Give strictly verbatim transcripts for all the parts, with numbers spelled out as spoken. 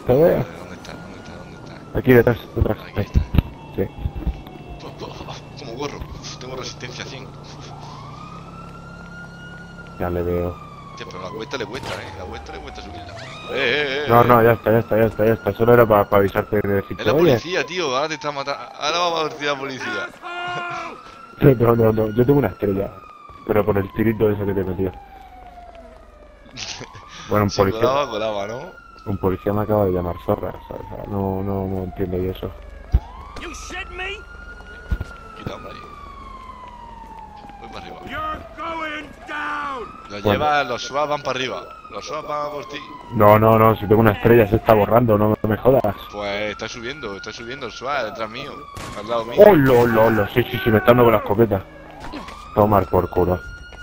te veo. ¿Dónde está? ¿Dónde está? ¿Dónde está? Aquí detrás, detrás. Aquí está. Sí. Como gorro. Tengo resistencia cien. Ya le veo. Tío, pero la cuesta le cuesta, eh. La cuesta le cuesta subirla. Eh, eh, eh. No, no, ya está, ya está, ya está, ya está. Solo era para avisarte de decirte, Es la oye. policía, tío. Ahora te está matando. Ahora vamos a ver si la policía. No, no, no. Yo tengo una estrella. Pero por el tirito ese que te metió. Bueno, un Si policía. colaba, colaba, ¿no? Un policía me acaba de llamar zorra, ¿sabes? O sea, no, no, no entiendo yo eso. Quita, hombre. Voy para arriba. Los Bueno. lleva, los SWAT van para arriba. Los SWAT van por ti. No, no, no. Si tengo una estrella se está borrando, no me jodas. Pues está subiendo, está subiendo el SWAT detrás mío. Al lado mío. ¡Oh, lo, lo, lo! Sí, sí, sí, me está dando con la escopeta. Tomar por culo.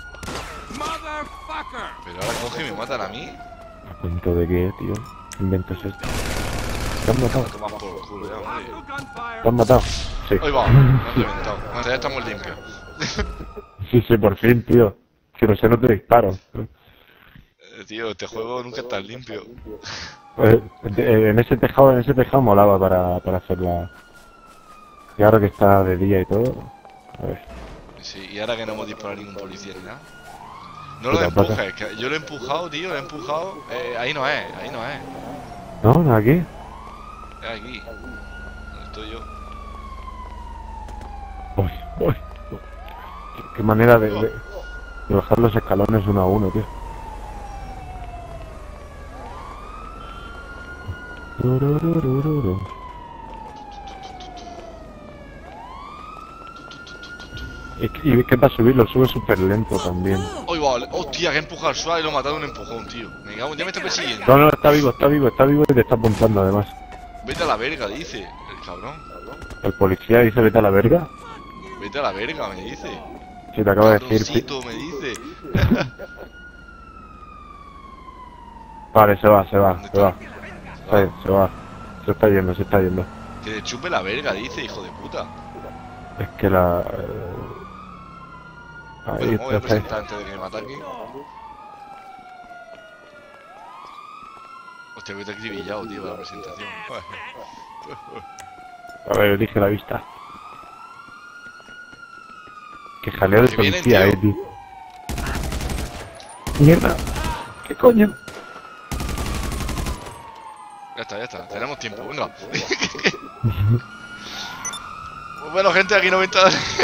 Pero ahora coge y me matan a mí. ¿A cuento de qué, tío? ¿Qué invento es este? ¿Te han matado? Toma por culo, ya, hombre. ¿Te han matado? Sí. Ahí va, me han reventado. Bueno, ya estamos limpios. Sí, sí, por fin, tío. Si no sé, no te disparo. Eh, tío, este juego nunca está limpio. Pues, eh, en ese tejado, en ese tejado molaba para, para hacerla. Y ahora que está de día y todo. A ver. Sí, y ahora que no hemos disparado a ningún policía ni nada. No ¿Qué lo te pasa? empujes, que yo lo he empujado, tío, lo he empujado. Eh, ahí no es, ahí no es. No, no, aquí. Es aquí. Donde estoy yo. Uy, uy. Qué, qué manera de, de, de bajar los escalones uno a uno, tío. Turururururu. Y, y que para subirlo sube súper lento también. ¡Ay, vale! ¡Hostia, que he empujado al SWAT y lo he matado de un empujón, tío! Me cago, ya me está persiguiendo. No, no, está vivo, está vivo, está vivo y te está apuntando además. Vete a la verga, dice el cabrón. El policía dice vete a la verga. Vete a la verga, me dice. Si te acabo de decir. Cabroncito, me dice. Vale, se va, se va, ¿Dónde se va. está? Está bien, se va. Se está yendo, se está yendo. Que le chupe la verga, dice, hijo de puta. Es que la... eh, Pero Ahí me voy a está, está ahí. presentar antes de que me ataque. Hostia, que te he acribillado, tío, la presentación. A ver, elige la vista. Que jaleo de Que vienen, policía, tío. eh, tío. Mierda. ¿Qué coño? Ya está, ya está, tenemos tiempo, venga. Bueno, gente, aquí noventa.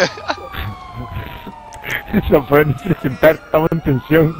No pueden presentar, estamos en tensión.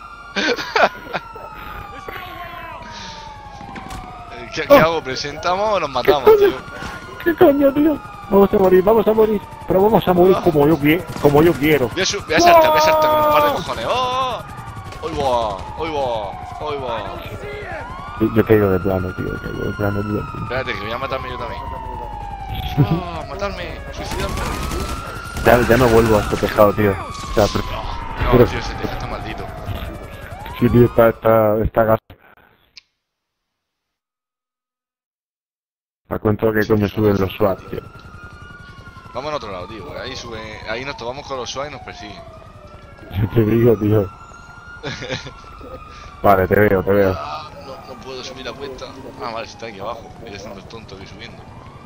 ¿Qué, ¿Qué hago? ¿Presentamos o nos matamos, ¿Qué tío? coño? ¿Qué coño, tío? Vamos a morir, vamos a morir. Pero vamos a morir como yo, qui- como yo quiero. Voy a, su- voy a saltar, voy a saltar con un par de cojones. ¡Oh! ¡Hoy va! ¡Hoy va! ¡Hoy va! Yo, yo caigo de plano, tío. Caigo de plano, tío. Espérate, que voy a matarme yo también. ¡Ah! ¡Matarme! ¡Suicidarme! Ya, ya no vuelvo a este tejado, tío. O sea, pero, No, pero tío, ese tejo está maldito. sí, tío, está, está, está gas. Me cuento que coño suben los SWAT, tío. Vamos al otro lado, tío. Ahí sube, ahí nos tomamos con los SWAT y nos persiguen. Yo te digo, tío. Vale, te veo, te veo. Ah, no, no puedo subir la cuesta. Ah, vale, está aquí abajo. Estoy haciendo el tonto aquí subiendo.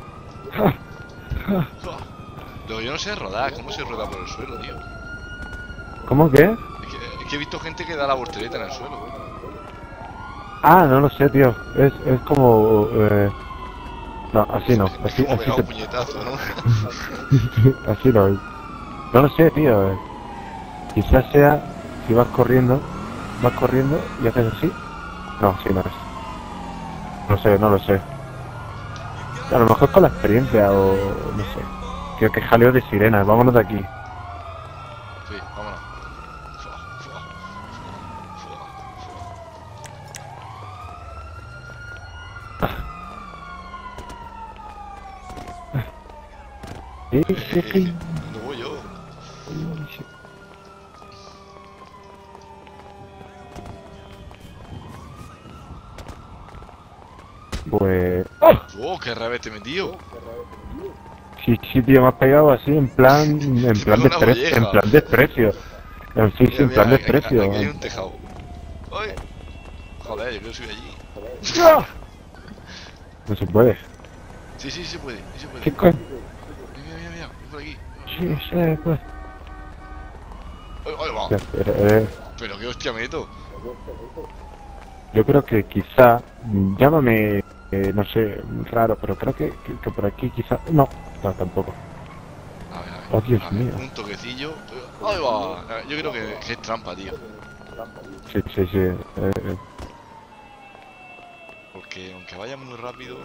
Lo que yo no sé es rodar. ¿Cómo se rueda por el suelo, tío? ¿Cómo que? Es que, es que he visto gente que da la voltereta en el suelo. Ah, no lo sé, tío. Es, es como... Eh... No, así no. Es Así, como así, pegar un se... puñetazo, ¿no? así no. No lo sé, tío. eh. Quizás sea... Si vas corriendo... Vas corriendo y haces así. No, así no es. No sé, no lo sé. A lo mejor con la experiencia o... No sé. Tío, que jaleo de sirenas. Vámonos de aquí. Sí, vámonos. Fua, fua, fua, Sí, sí, fua. sí. No voy yo. Pues... ¡Oh! Oh, qué revés me tío. Sí, sí, tío, me has pegado así en plan... En plan Una desprecio. molleja. En plan desprecio. En sí, sí, en plan Mira, mira, desprecio. aquí hay un tejado. Ay. Joder, yo creo que soy allí. ¡Ah! No se puede. Sí, sí, se puede, sí se puede. ¿Qué coño? Mira, mira, mira, por aquí. Sí, se puede. Ahí, ahí va. Ya, pero, eh, Pero qué hostia meto. yo creo que quizá, mm, llámame, eh, no sé, raro, pero creo que, que, que por aquí quizá... No, no, tampoco. A ver, a ver. Oh, Dios a ver, mío. un toquecillo. Ahí va. A ver, yo creo que, que es trampa, tío. Sí, sí, sí. eh, eh, Porque aunque vaya muy rápido.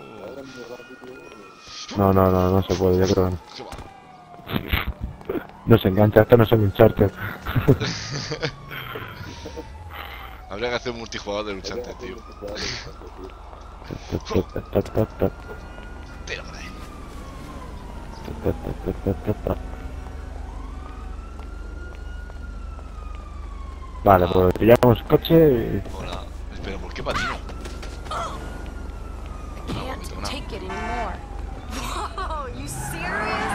no, no, no, no se puede, yo creo que no. ¿Qué va? No se engancha, esto no es un charter. Habría que hacer un multijugador de luchantes, tío. Tira por ahí. Vale, pues pillamos coche y... Hola. Espera, ¿por qué patino? Can't take it anymore. Whoa, you serious?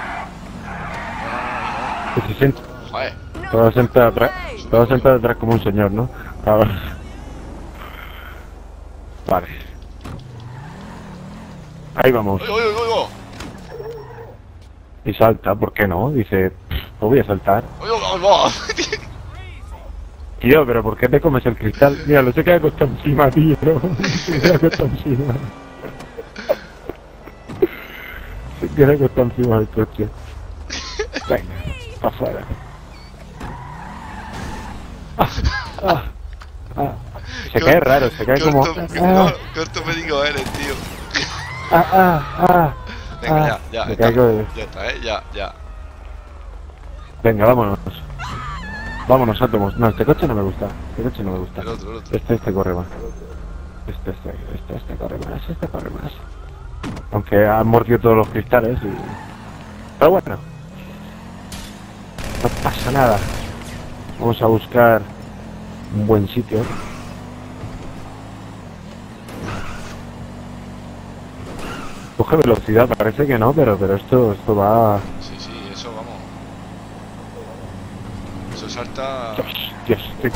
y se siente... Joder. Te vas a sentar atrás, te vas a sentar atrás como un señor, ¿no? Ahora. Vale. Ahí vamos. ¡Oye, oye, oye! Y salta, ¿por qué no? Dice, no voy a saltar. ¡Oye, oye, oye! Tío, pero ¿por qué te comes el cristal? Mira, lo sé que ha costado encima, tío. Se queda costado encima. Se queda costado encima del coche. Venga, para afuera. Ah, ah, ah. Se cae raro, se cae como... Corto, Ah, corto médico eres, tío. ah, ah, ah. Venga, Ah, ya, ya. me está. caigo de- Ya está, eh. Ya, ya. Venga, vámonos. Vámonos, átomos. No, este coche no me gusta. Este coche no me gusta. El otro, el otro. Este, este corre más. Este, este, este, este corre más, este corre más. Aunque han mordido todos los cristales y... Pero bueno. No pasa nada. Vamos a buscar un buen sitio. Coge velocidad, parece que no, pero, pero esto, esto va... Sí, sí, eso vamos. Eso salta. Dios, Dios, estoy-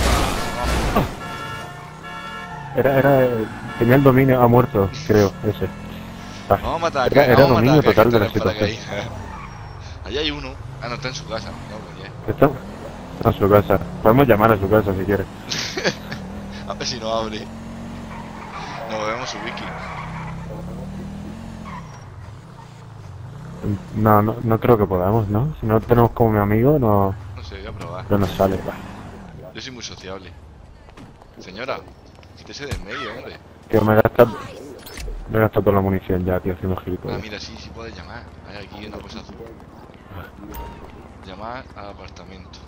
Era, era... Tenía el dominio, ha muerto, creo, ese. Ah, Vamos a matar Era, acá. era Vamos a dominio matar acá, total de la que está por situación. ahí. Allá hay uno. Ah, no, está en su casa. No, pues ya. ¿Está? A su casa. Podemos llamar a su casa si quiere. A ver si no abre. Nos vemos su wiki. No, no, no creo que podamos, ¿no? Si no tenemos como mi amigo, no, No sé, voy a probar. no nos sale. Va. Yo soy muy sociable. Señora, quítese del medio, hombre. Tío, me he gastado... Me he gastado toda la munición ya, tío, haciendo Ah, gilipollas. mira, sí, sí puedes llamar. Hay aquí una cosa azul. Llamar al apartamento.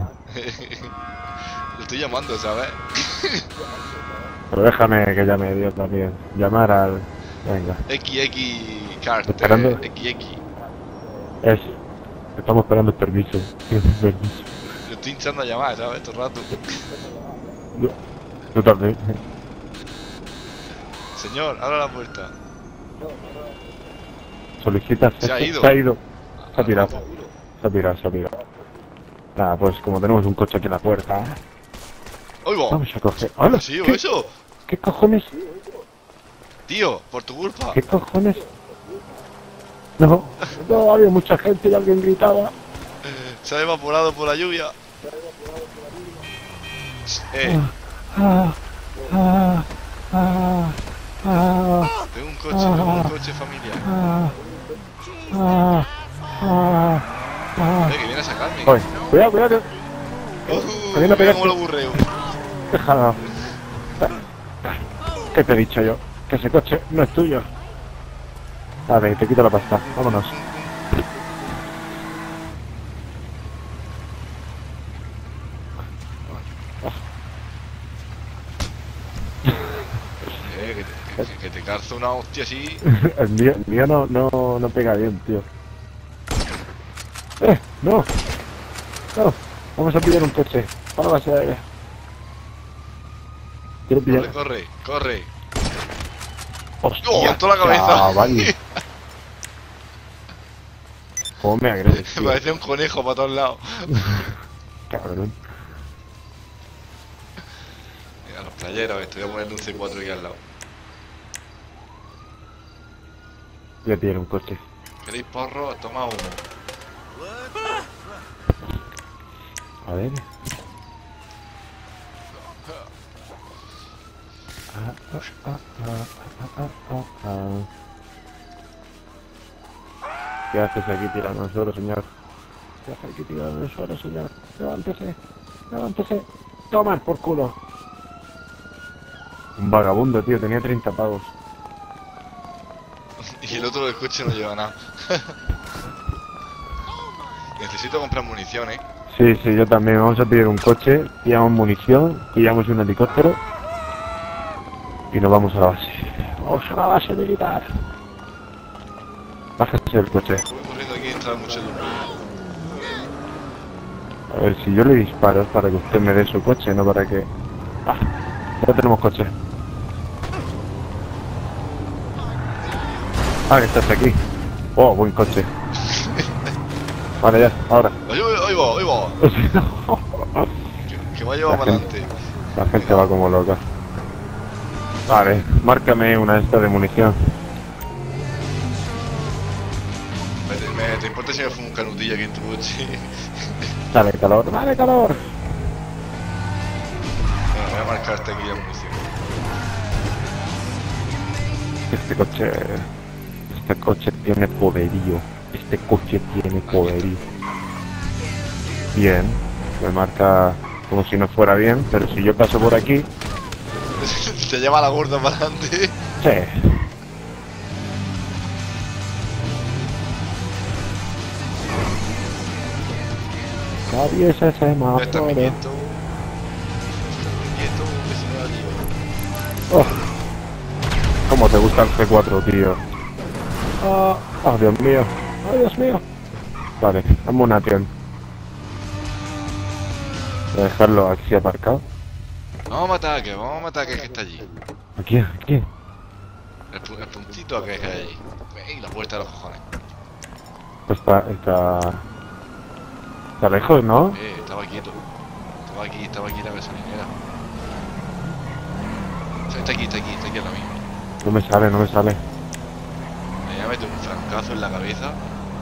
Lo estoy llamando, ¿sabes? Pero déjame que llame Dios también. Llamar al... Venga. X X Cart. Esperando. X X. Es... Estamos esperando el permiso. El permiso. Lo estoy hinchando a llamar, ¿sabes? Todo el rato. Yo, yo también. Señor, abra la puerta. Solicita... Se ha ido. Se ha ido. Se ha Ah, pirado. guapo. Se ha pirado, se ha pirado. Nada, pues como tenemos un coche aquí en la puerta... ¡Oigo! Vamos a coger... ¡Hola! ¿Sí o ¿Qué, eso? ¿Qué cojones? Tío, por tu culpa. ¿Qué cojones? No, no, había mucha gente y alguien gritaba. Se ha evaporado por la lluvia. Eh, Ah, ah, ah, ah, tengo un coche, tengo un coche familiar. ah, ah, ah, ah. Eh, que viene a sacarme. Oye, cuidado, cuidado. Uh, que viene a mira pegarte. cómo lo burreo. Déjalo. ¿Qué te he dicho yo? Que ese coche no es tuyo. A ver, te quito la pasta. Vámonos. Eh, que te, que, que te calzo una hostia así. El mío, el mío no, no, no pega bien, tío. ¡Eh! ¡No! ¡No! Vamos a pillar un coche. Para la base aérea. Quiero Corre, pillar... corre, corre. ¡Hostia! ¡Oh, toda la cabeza! chaval! ¿Cómo me agredes, Me tío? parece un conejo para todos lados. Cabrón. Mira, los playeros, estoy a ponerle un C cuatro aquí al lado. Ya tiene un coche. ¿Queréis porro? Toma uno. A ver. Ah, ah, ah, ah, ah, ah, ah. ¿Qué haces aquí tirando al suelo, señor? ¿Qué haces aquí tirando al suelo, señor? Levántese, levántese. Toma por culo. Un vagabundo, tío, tenía treinta pavos. Y el otro del coche no lleva nada. Necesito comprar munición, eh. Sí, sí, yo también. Vamos a pedir un coche, pillamos munición, pillamos un helicóptero y nos vamos a la base. Vamos a la base militar. Bájese del coche. Voy corriendo aquí y entra mucho luz. A ver, si yo le disparo es para que usted me dé su coche, no para que... Ah, ya tenemos coche. Ah, que estás aquí. Oh, buen coche. Vale, ya, ahora. Ahí va, ahí va, ahí va. Que, que me ha llevado para adelante. La gente va como loca. Vale, márcame una de estas de munición. Me, me, ¿Te importa si me fumo un canutillo aquí en tu coche? Dale calor, dale calor. Bueno, voy a marcarte aquí la munición. Este coche... Este coche tiene poderío. Este coche tiene poderío. Bien. Me marca como si no fuera bien, pero si yo paso por aquí... Te lleva la gorda para adelante. Sí. Atraviesa ese Ya está semáforo. mi quieto. Quieto, que se me va a lío. Oh. ¿Cómo te gusta el C cuatro, tío? Oh, oh, Dios mío. Oh, Dios mío. Vale, dame una tienda. Voy a dejarlo aquí aparcado. Vamos a matar a aquel, vamos a matar a aquel que está allí. ¿Aquí? ¿Aquí? El, pu- el puntito aquel que hay allí. Y la puerta de los cojones. Pues está, está... Está lejos, ¿no? Eh, estaba quieto. Estaba aquí, estaba aquí la gasolinera. O sea, está aquí, está aquí, está aquí a la misma. No me sale, no me sale. Me voy a meter un francazo en la cabeza.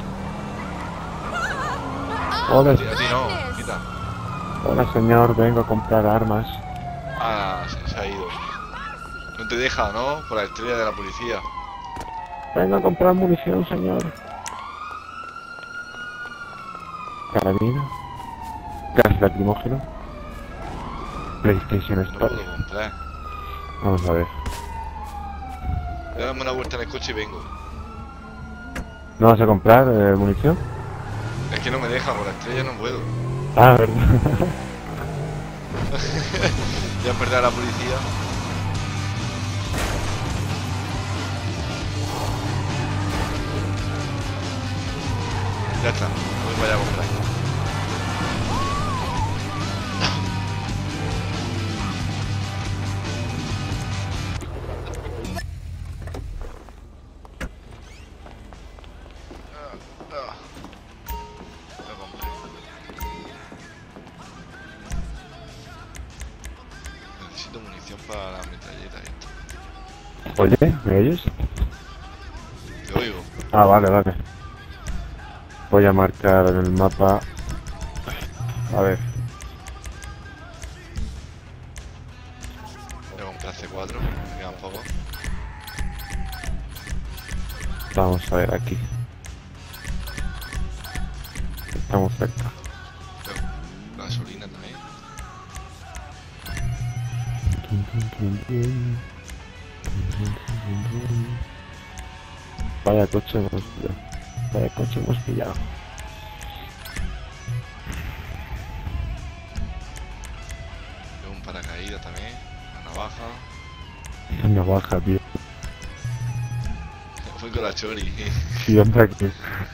Hola, A ti, a ti no, quita. hola señor, vengo a comprar armas. Ah, se, se ha ido. No te deja, ¿no? Por la estrella de la policía. Vengo a comprar munición, señor. Carabina. Gas lacrimógeno. PlayStation No Store. puedo comprar. Vamos a ver. Dame una vuelta en el coche y vengo. ¿No vas a comprar eh, munición? Es que no me deja, por la estrella no puedo. Ah, verdad. Ya perder a la policía. Ya está, voy para allá a comprar. Ah, ah. Lo compré. Necesito munición para la metralleta esta. Oye, ¿me oyes? Te oigo. Ah, vale, vale. Voy a marcar en el mapa. A ver. Voy a comprar C cuatro, me quedan pocos. Vamos a ver aquí. Estamos cerca. Gasolina también. Vaya coche hemos pillado. Vaya coche hemos pillado. Tengo un paracaídas también. Una navaja. Una baja, tío. Fui con la chori. Sí, anda aquí.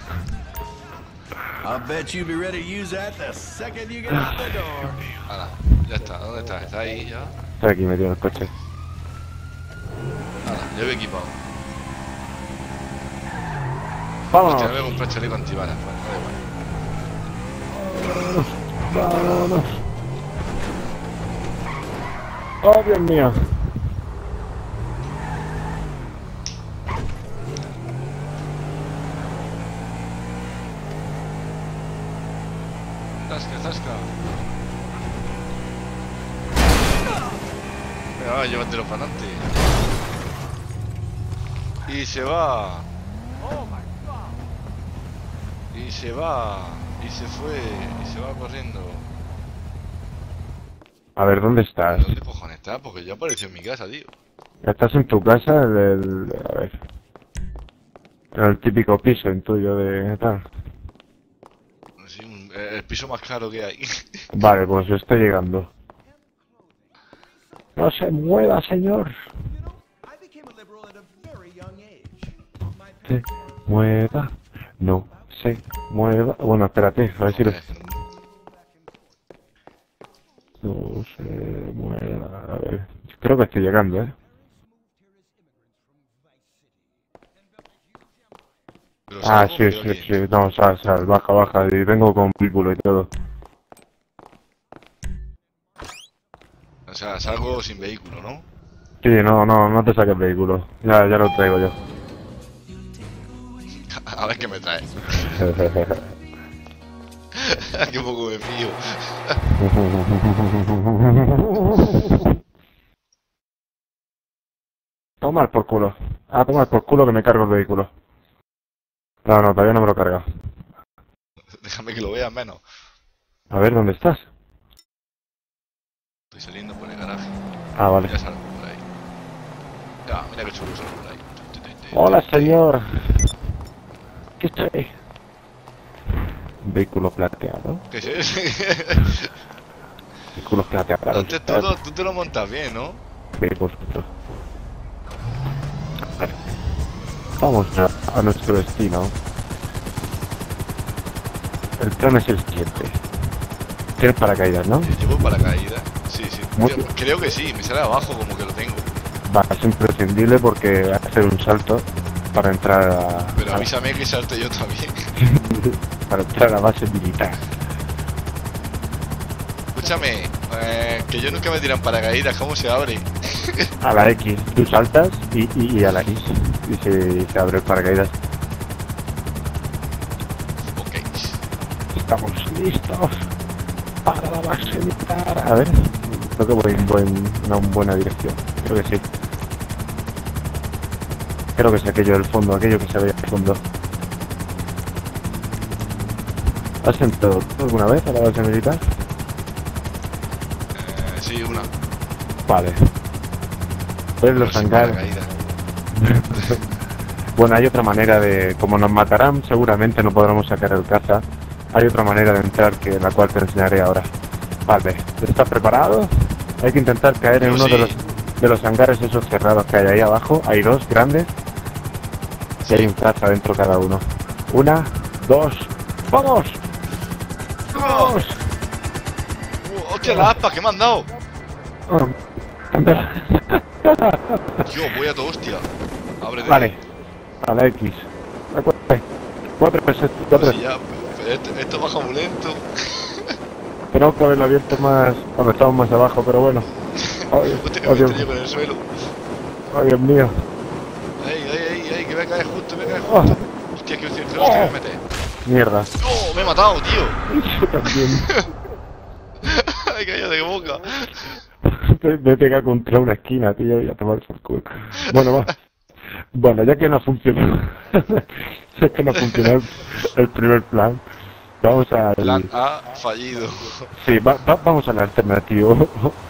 I'll bet you'll be ready to use that the second you get out the door. Hala, ya está. ¿Dónde está? ¿Está ahí ya? Está aquí metido en el coche. Hala, ya voy equipado. ¡Vámonos! Hostia, no voy a comprar chaleco antibalas. Bueno, da igual. ¡Vámonos! ¡Oh, Dios mío! Ah, llévatelo para adelante. Y se va. Y se va. Y se fue. Y se va corriendo. A ver, ¿dónde estás? ¿Dónde cojones está? Porque ya apareció en mi casa, tío. Estás en tu casa, el, el- a ver. En el típico piso en tuyo de tal. Sí, un- el piso más caro que hay. Vale, pues yo estoy llegando. No se mueva, señor. I became a liberal at a very young age. My Se mueva. No se mueva. Bueno, espérate, a ver si lo... No se mueva. A ver. Creo que estoy llegando, ¿eh? Pero Ah, salgo, sí, veo sí, aquí. sí. No, sal, sal. Baja, baja. Y vengo con vehículo y todo. O sea, salgo sin vehículo, ¿no? Sí, no, no, no te saques vehículo. Ya, ya lo traigo yo. A ver qué me trae. Qué poco me fío. Tomar por culo. Ah, tomar por culo que me cargo el vehículo. No, no, todavía no me lo he cargado. Déjame que lo veas menos. A ver, ¿dónde estás? Estoy saliendo por el garaje. Ah, vale. Ya salgo por ahí. Ya, mira que chulo salgo por ahí. Hola, señor. ¿Qué soy? Un vehículo plateado. ¿Qué es eso? Vehículo plateado. Tú, tú lo- tú te lo montas bien, ¿no? Vehículo. Vale. Vamos a, a nuestro destino. El plan es el siguiente. Tienes paracaídas, ¿no? Llevo paracaídas. Sí, sí. Muy Yo bien. creo que sí, me sale abajo como que lo tengo. Va, es imprescindible porque hay que hacer un salto para entrar a, Pero a- avísame que salte yo también. para entrar a la base militar. Escúchame, eh, que yo nunca me tiran paracaídas, ¿cómo se abre? A la X, tú saltas y, y, y a la X y se, se abre el paracaídas. Ok. Estamos listos para la base militar. A ver, creo que voy en buen- una buena dirección. Creo que sí. Creo que es aquello del fondo, aquello que se ve al fondo. ¿Has entrado alguna vez a la base militar? Eh, sí, una. Vale. Pues Pero los sin hangares. paracaídas. Bueno, hay otra manera de... Como nos matarán, seguramente no podremos sacar el caza. Hay otra manera de entrar que la cual te enseñaré ahora. Vale, ¿estás preparado? Hay que intentar caer en Yo uno sí. de los de los hangares esos cerrados que hay ahí abajo. Hay dos grandes. Y hay un caza dentro cada uno. Una, dos, ¡vamos! ¡Vamos! Uh, ¡Hostia, la aspa que me han dado! Oh, anda. Yo voy a tu hostia. Ábrete. Vale, a la X. A cuatro, cuatro, cuatro, cuatro. Sí, ya, pero esto, esto baja muy lento. Tenemos que haberlo abierto más cuando estamos más abajo, pero bueno. Ay, Hostia, que oh, me Dios, estrello con el suelo. ay, Dios mío. ¡Ey, ey, ey, ey! Que me cae justo, me cae Oh, justo. Hostia, que hostia, que hostia me mete. mierda. ¡Oh, me he matado, tío! Yo también. ¡Ay, cayó de boca! Me me he pegado contra una esquina, tío, y a tomar por culo. Bueno, va. Bueno, ya que no funcionó. Ya que no funcionó el, el primer plan. Vamos al... Plan A fallido. Sí, va- va- vamos al alternativo.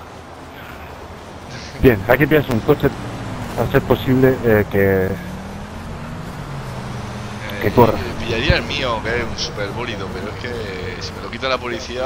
Bien, aquí tienes un coche, a ser posible eh, que... Que Eh, corra. Pillaría el mío, que es un super bólido, pero es que si me lo quita la policía.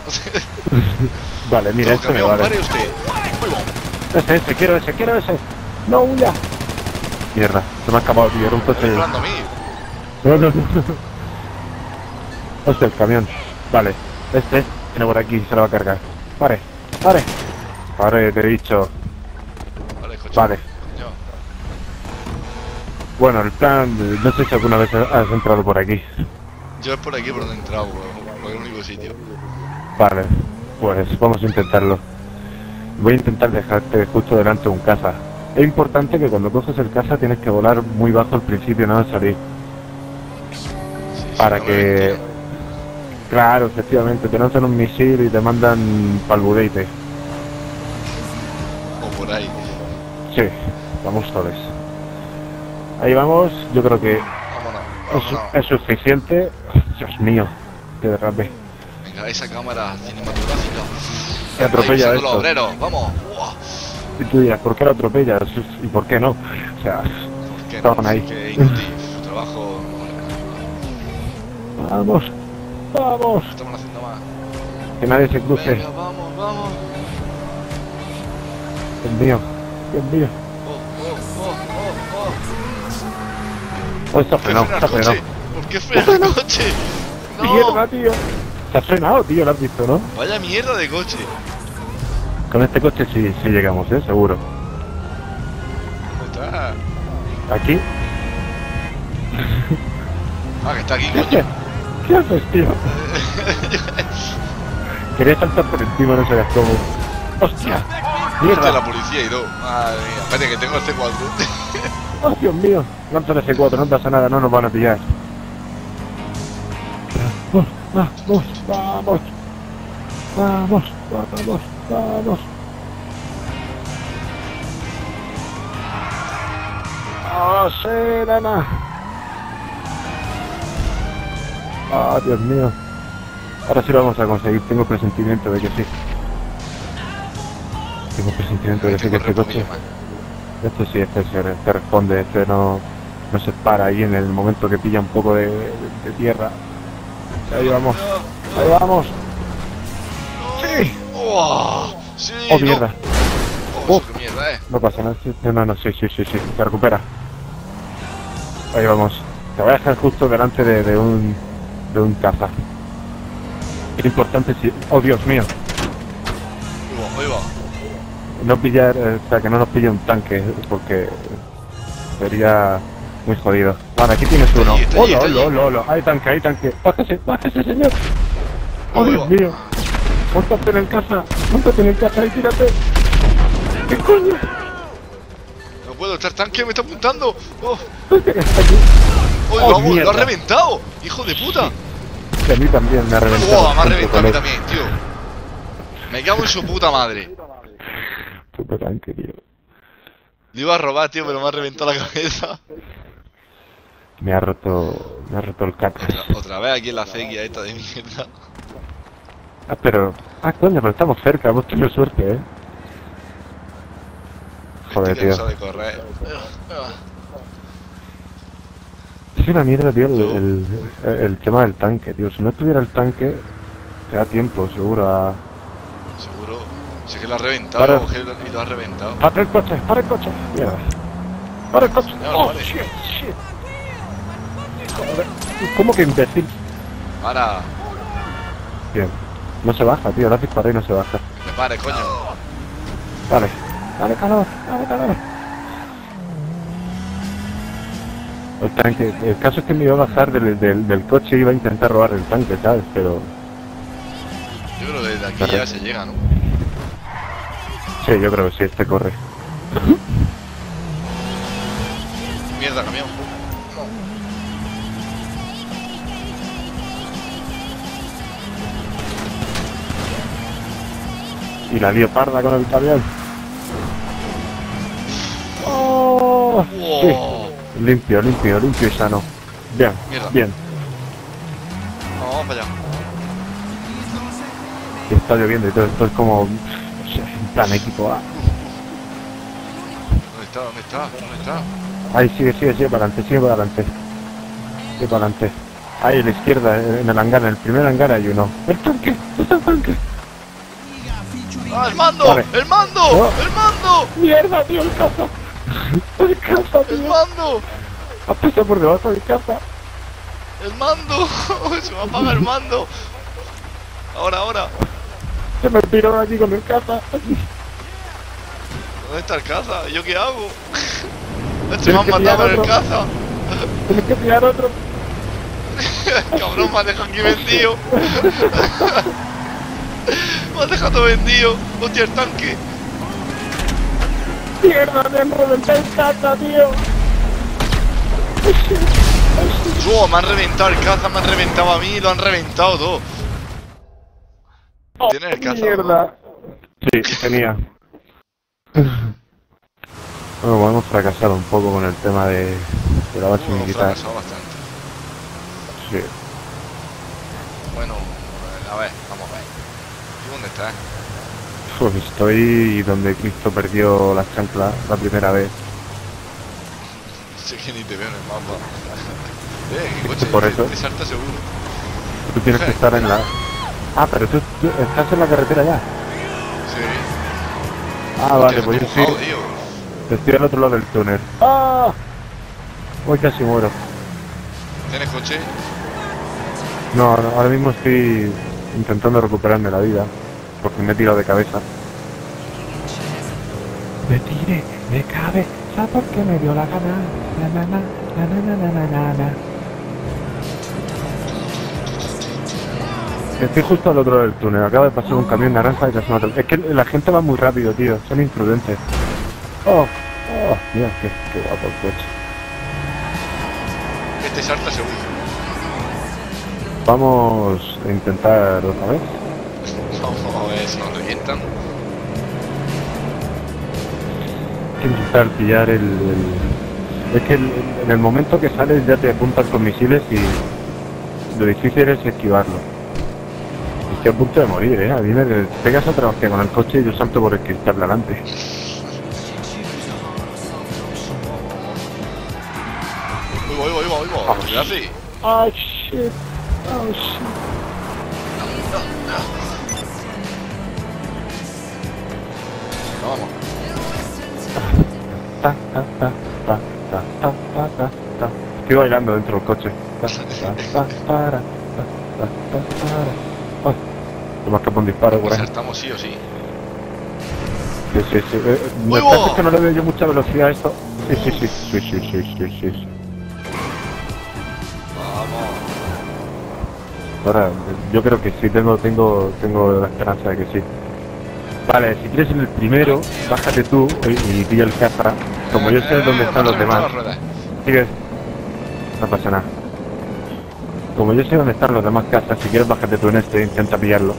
Vale, mira, No, este me camión, vale. pare usted. Ese, ese, quiero ese, quiero ese. No, huya. Mierda, se me ha acabado, tío, era un Está coche... disparando a mí. No, no, no. Hostia, el camión. Vale, este viene por aquí, se lo va a cargar. Pare, pare. Pare, te he dicho. Vale, coche. Vale. Coño. Bueno, el plan, no sé si alguna vez has entrado por aquí. Yo es por aquí por donde he entrado, por por el único sitio. Vale, pues vamos a intentarlo. Voy a intentar dejarte justo delante de un caza. Es importante que cuando coges el caza tienes que volar muy bajo al principio, no salir. Sí, sí, Para no me que... ven, tío. Claro, efectivamente, te lanzan un misil y te mandan pa'l budeite. O por por ahí. Sí, vamos soles. Ahí vamos, yo creo que Vámonos, es, vámonos. es suficiente. Dios mío, qué derrape. Venga, esa cámara cinematográfica. Que atropella Ahí, esto. los obreros, vamos. Uah. Y tú dirás, ¿por qué lo atropellas? ¿Y por qué no? O sea, ¿Por qué estaban no? ahí. Que inútil, su trabajo. Vamos, vamos, Estamos haciendo más. que nadie se cruce. Venga, vamos, vamos. Dios mío, Dios mío. Oh, oh, oh, oh, oh. Oh, está ¿Por qué frenado, frena está el frenado. coche? ¿Por qué frena el coche? Mierda, No. tío. Se ha frenado, tío, lo has visto, ¿no? Vaya mierda de coche. Con este coche sí, sí llegamos, ¿eh? Seguro. ¿Dónde está? Aquí. Ah, que está aquí, ¿Qué coño. haces? ¿Qué haces, tío? Quería saltar por encima, no sabías cómo. ¡Hostia! Hostia, ¡Mierda! la policía y todo. Madre mía, espérate que tengo el C cuatro. ¡Oh, Dios mío! Lanza el F cuatro, no pasa nada, no nos van a pillar. Vamos, vamos, vamos. Vamos, vamos, vamos. ¡Oh, serena! ¡Ah, Dios mío! Ahora sí lo vamos a conseguir, tengo presentimiento de que sí. Tengo presentimiento de que sí, que este coche... Este sí, este se te responde, este no, no se para ahí en el momento que pilla un poco de, de, de tierra. Ahí vamos, ahí vamos. ¡Sí! ¡Oh! ¡Sí! ¡Oh, no. mierda! ¡Oh, Uf. eso qué mierda, eh! No pasa nada, sí, no, no, no, sí, sí, sí, sí, se recupera. Ahí vamos. Te voy a dejar justo delante de, de un de un caza. Es importante si... ¡Oh, Dios mío! Ahí va, ahí va. No pillar, eh, o sea, que no nos pille un tanque, porque sería muy jodido. Vale, aquí tienes uno. Está allí, ¡Hola, está allí. hola, hola, hola! ¡Hay tanque, hay tanque! ¡Bájese, bájese, señor! ¡Oh, Ahí Dios va. mío! ¡Móntate en el casa! ¡Móntate en el casa y tírate! ¿Qué coño? No puedo, está el tanque, me está apuntando. ¡Oh! Está aquí. ¡Oh, Oh, vamos! ¡Lo mierda. ha reventado! ¡Hijo de puta! Que a mí también me ha reventado. ¡Oh, me ha junto reventado a con mí él. también, tío! Me cago en su puta madre. Puto tanque, tío. Le iba a robar, tío, pero me ha reventado la cabeza. Me ha roto... Me ha roto el cat. Otra, otra vez aquí en la acequia esta de mierda. Ah, pero... Ah, coño, pero estamos cerca, hemos tenido suerte, ¿eh? Joder, Este que no tío. sabe correr. Es una mierda, tío, el, el, el tema del tanque, tío. Si no tuviera el tanque, te da tiempo, seguro, a... Seguro. Si es que lo ha reventado, Para. coge y lo ha reventado. ¡Para el coche! ¡Para el coche! Mierda. ¡Para el coche! Señor, ¡Oh, vale. shit, shit! Joder. ¿Cómo que imbécil? Para. Bien. No se baja, tío. La disparé y no se baja. Que me pare, coño. Vale. Dale calor, dale calor. El tanque... El caso es que me iba a bajar del, del, del coche y iba a intentar robar el tanque, ¿sabes? Pero... Yo creo que desde aquí ya se llega, ¿no? Sí, yo creo que sí, este corre. Mierda, camión. Y la lío parda con el camión. ¡Oh! Sí. Wow. Limpio, limpio, limpio y sano. Bien, Mierda. bien. No, vamos para allá. Y está lloviendo y todo esto es como... No sé, en plan equipo A. ¿Dónde está? ¿Dónde está? ¿Dónde está? Ahí, sigue, sigue, sigue para adelante, sigue para adelante. Sigue para adelante. Ahí a la izquierda, en el hangar, en el primer hangar hay uno. ¡El tanque! ¡Está el tanque! ¡Ah, el mando! Vale. ¡El mando! Oh. ¡El mando! ¡Mierda, tío, el caza! ¡El caza, ¡El tío! mando! ¡Ha pasado por debajo del caza! ¡El mando! ¡Se me apaga el mando! Ahora, ahora. Se me piró aquí con el caza. ¿Dónde está el caza? ¿Yo qué hago? Este me Tienes han que matado con pillar el otro. caza. Tienes que pillar otro. Cabrón, me has dejado aquí vendido. Me has dejado vendido. Hostia, el tanque. ¡Mierda, me han reventado el caza, tío! Oh, me han reventado el caza, me han reventado a mí, lo han reventado todo. ¿Tienes el caza? ¡Mierda! Sí, tenía. Bueno, hemos fracasado un poco con el tema de, de la base Uh, hemos militar. fracasado bastante. Sí. Bueno, a ver, vamos a ver. ¿Y dónde estás? Pues estoy donde Cristo perdió las chanclas la primera vez. Sé que ni te veo en el mapa. eh, qué coche, Por eso. te, te salta seguro. Tú tienes que estar en la... Ah, pero tú, tú estás en la carretera ya. Sí. Ah, vale, Hostia, pues yo me he sí. mojado, tío. Estoy al otro lado del túnel. ¡Ah! Hoy casi muero. ¿Tienes coche? No, no, ahora mismo estoy intentando recuperarme la vida. Porque me he tirado de cabeza. Me tiré de cabeza porque me dio la gana. Na, na, na, na, na, na, na, na, na. Estoy justo al otro lado del túnel. Acaba de pasar un camión naranja y casi me ha atropellado. Es que la gente va muy rápido, tío. Son imprudentes. Oh, oh, mira, qué, qué guapo el coche. Que te salta seguro. Vamos a intentar otra vez. Vamos a ver si nos revientan. Hay que intentar pillar el... el- Es que el- en el momento que sales ya te apuntan con misiles y lo difícil es esquivarlo. Estoy a punto de morir, eh. A mí me pegas otra hostia con el coche y yo salto por el cristal de delante. Uy, voy, voy, voy, voy. ¿Qué hace? Oh shit. Oh shit. No, vamos. Ta, ta, ta, ta, ta, ta, ta, ta, ta. Estoy bailando dentro del coche. Ta, ta, ta, para, ta, ta, ta, para. Ay, se me escapa un disparo por Pues ahí. saltamos sí o sí. Sí, sí, sí. Eh, me ¡Uy, parece bo! que no le veo yo mucha velocidad a esto. Sí, sí, sí, sí, sí, sí, sí, sí, sí. Vamos. Ahora, yo creo que sí, tengo, tengo, tengo la esperanza de que sí. Vale, si quieres en el primero, bájate tú y, y pilla el Zafra. Como yo sé Eh, dónde están los me demás. las ruedas. Sigues. No pasa nada. Como yo sé dónde están los demás casas, si quieres bájate tú en este e intenta pillarlo.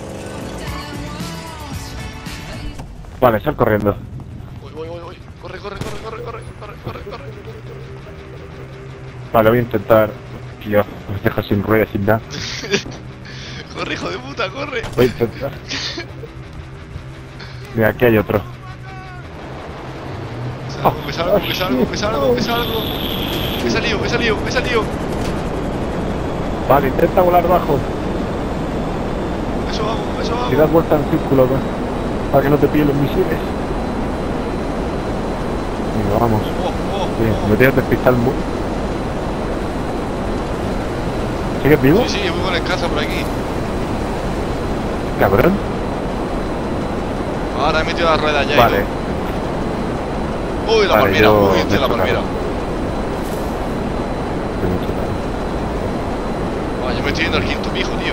Vale, sal corriendo. Voy, voy, voy, voy. Corre, corre, corre, corre, corre, corre, corre, corre. Vale, voy a intentar... Tío, os dejo sin ruedas, sin nada. Corre, hijo de puta, corre. Voy a intentar. Mira, aquí hay otro. Salgo, que salgo, que salgo, que salgo, que salgo. Me he salido, me he salido, me he salido. Vale, intenta volar bajo. Eso hago, eso Y hago. das vuelta en círculo, ¿no? Para que no te pillen los misiles. Venga, vamos. Oh, oh, Bien, oh. me tienes despistar mu... ¿Sigues vivo? Sí, sí, yo voy con el caza por aquí. Cabrón. Ahora he metido la rueda ya. y Vale. todo. Uy, la Vale, palmera, yo uy, me hostia, la he palmera. chocado. Me he chocado. Ah, yo me estoy yendo al quinto pijo, tío.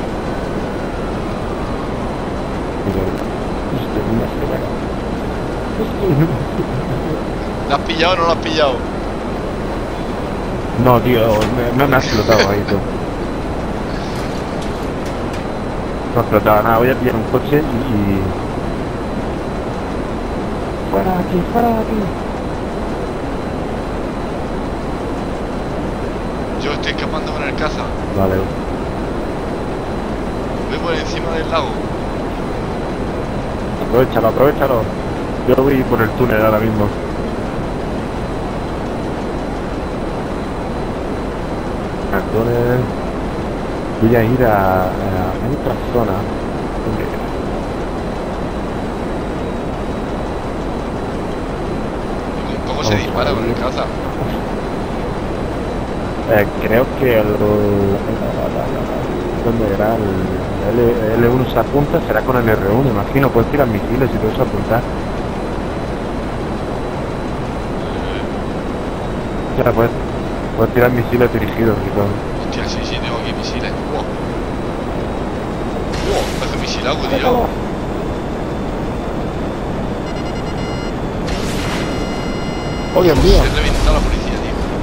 Hostia, una semana. ¿La has pillado o no la has pillado? No, tío, me, me, me has explotado ahí, tú. No he explotado nada, voy a pillar un coche y... y... Fuera de aquí, fuera de aquí. Yo estoy escapando con el caza. Vale. Voy por encima del lago. Aprovechalo, aprovechalo. Yo voy por el túnel ahora mismo. El túnel... Voy a ir a, a otra zona. ¿Cómo se Vamos dispara a con el ver. caza? Eh, creo que el... ¿Dónde era? El L uno se apunta, será con el R uno, imagino. Puedes tirar misiles y todo eso apuntar. O sea, puedes, puedes tirar misiles dirigidos y todo. Hostia, sí, sí, tengo aquí misiles. Wow. Wow, parece misilago, tío. ¡Oh, Dios mío! Se ha reventado la policía,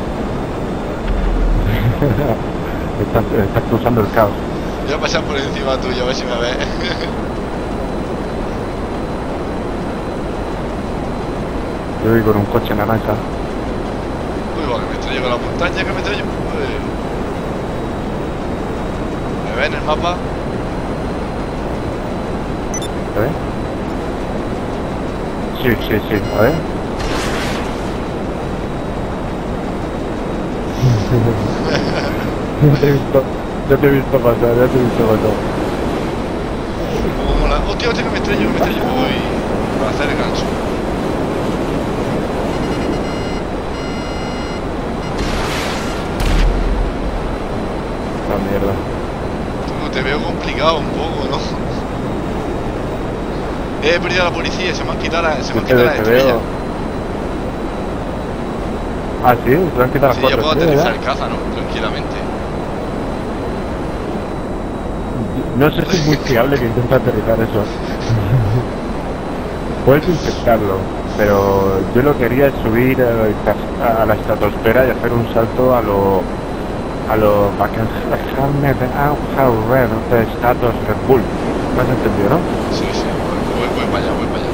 tío. estás, estás cruzando el caos. Voy a pasar por encima tuyo, a ver si me ves. Yo voy con un coche naranja. Uy, va, que me estrello con la montaña, que me estrello. Uy. ¿Me ven en el mapa? A ver. Sí, sí, sí, a ver. Ya te he visto, ya te he visto pasar, ya te he visto pasar. Como mola. Hostia, hostia, que me estrello, que me estrello. Uy, para hacer el gancho. La mierda. Tú, te veo complicado un poco, ¿no? He perdido a la policía, se me han quitado la, se me han Te, quitado las te estrellas. veo. Ah, sí, te han quitado las Sí, ya cuatro puedo estrellas, aterrizar ¿ya? en caza, ¿no? Tranquilamente. No sé si es muy fiable que intente aterrizar eso. Puedes intentarlo, pero yo lo que quería es subir a, a la estratosfera y hacer un salto a lo... a lo... Bakenhammer de Auger de Stratos Red Bull. ¿Me has entendido, no? Sí, sí, voy, voy para allá, voy para allá.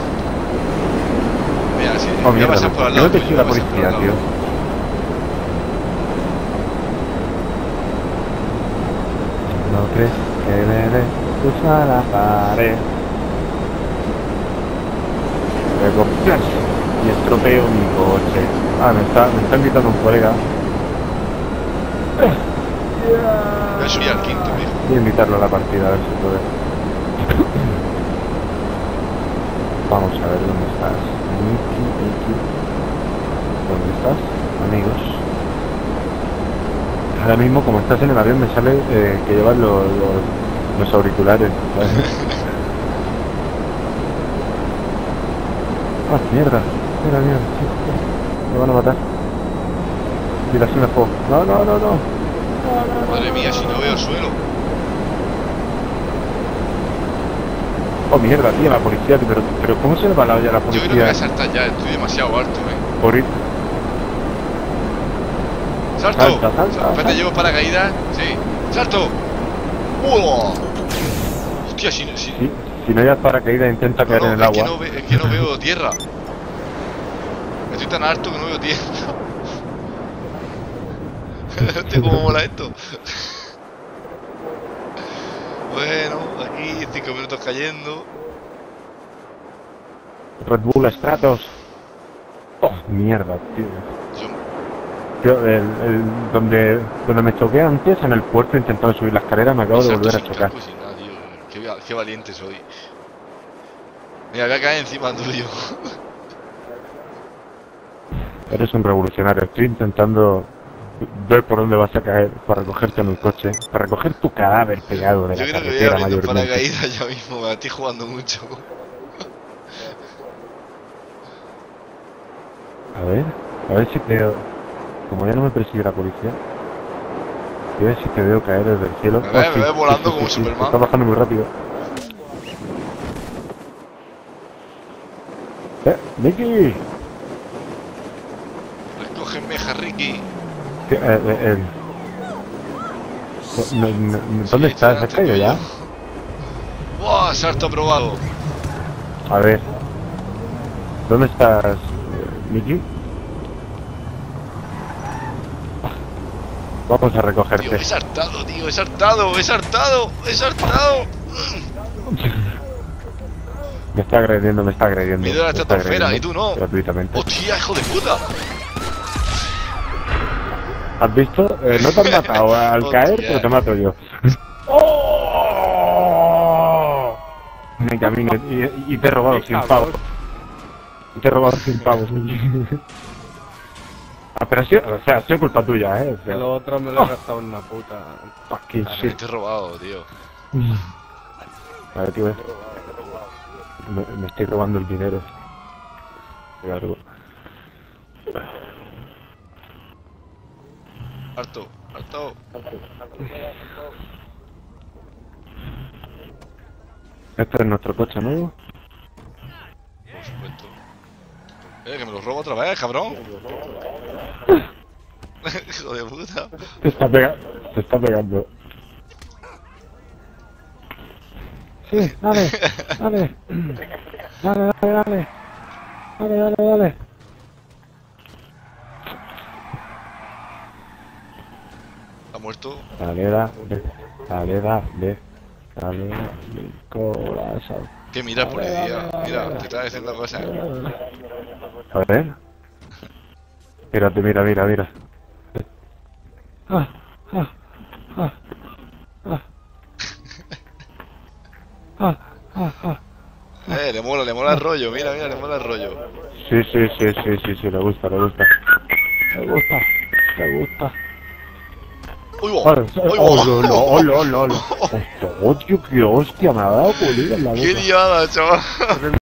Mira, sí, Oh, voy a mierda, pasar por al ¿por qué lado. no te tuyo, sigue la voy a pasar por policía, al lado. tío? ¿No crees que debe cruzar la pared? Luego, ¡flash! Y estropeo mi coche. Ah, me está, me está invitando un colega. Voy a subir al quinto, mijo. Voy a invitarlo a la partida, a ver si puede. Vamos a ver dónde estás. Miki, Miki. ¿Dónde estás, amigos? Ahora mismo, como estás en el avión, me sale eh, que llevas los, los, los auriculares. ¿Sabes? Ah, mierda. Mierda, mierda. Sí, sí. Me van a matar. Tiración de fuego. No, no, no, no. Madre mía, si no veo el suelo. Oh, mierda, tío, la policía. Pero, pero ¿cómo se le va la olla a la Yo creo que policía? voy a saltar ya, estoy demasiado alto, eh. Por ir... ¡Salto! Salta, salta, Espérate, salta. llevo paracaídas. Sí. ¡Salto! ¡Uah! Hostia, si no... Si... Sí, si no hay paracaídas, intenta No, caer no, en el es agua. que no, ve- es que no veo tierra. Estoy tan alto que no veo tierra. Hostia, cómo mola esto. Bueno, aquí cinco minutos cayendo. Red Bull Stratos. Oh, mierda, tío. Yo- Yo, el, el, donde, donde me choqué antes, en el puerto, intentando subir la escalera, me acabo de salto volver a sin chocar. casco, sin nada, tío. Qué, va- qué valiente soy. Mira, voy a caer encima tuyo. Eres un revolucionario. Estoy intentando ver por dónde vas a caer para recogerte en el coche, para recoger tu cadáver pegado de Yo la creo que voy carretera abriendo mayormente. paracaídas ya mismo, me estoy jugando mucho. A ver, a ver si te veo. Como ya no me persigue la policía, voy a ver si te veo caer desde el cielo. Me ve, Oh, me ve volando como sí, Superman. está bajando muy rápido. ¡Eh, Nicky! Recógeme, Harriki. ¿Qué, eh, eh, eh, no, no, no, ¿Dónde Sí, estás? ¿Has delante caído tuyo. ya? ¡Buah! Salto aprobado. A ver. ¿Dónde estás, eh, Nicky? Vamos a Tío, recogerte. he saltado, tío, he saltado, he saltado, he saltado. Me está agrediendo, me está agrediendo. Me he ido a la me está estratosfera agrediendo y tú no. Gratuitamente. ¡Hostia, hijo de puta! ¿Has visto? Eh, no te has matado al Hostia. caer, pero te mato yo. ¡Oh! Me camino y, y te he robado sin pavos. Y te he robado sin pavos. Ah, pero ha sido, o sea, ha sido culpa tuya, ¿eh? O sea, Lo otro me lo he gastado en una puta. fucking Ah, shit. te he robado, tío. Vale, tío, eh. me, me estoy robando el dinero. Qué largo. Harto, harto. Este es nuestro coche nuevo. Por supuesto. Eh, que me lo robo otra vez, cabrón. Hijo de puta. Te está pegando. Te está pegando. Sí, dale, dale. Dale, dale, dale. Dale, dale, dale. ¿Ha muerto? Dale, dale. Dale, dale. Dale, dale. Corazón. Que mira, policía. Mira, te está diciendo cosas. A ver. Mírate, mira, mira, mira. Ah, ah, ah, ah. Ah, ah, ah. Eh, le mola, le mola el rollo. Mira, mira, le mola el rollo. Sí, sí, sí, sí, sí, sí, le gusta, le gusta. Le gusta, le gusta. ¡Uy, va! Vale, ¡Uy, hola, va! hola, hola, hola. Hostia, qué hostia, me ha dado culillo en la boca. ¡Qué liada, chaval!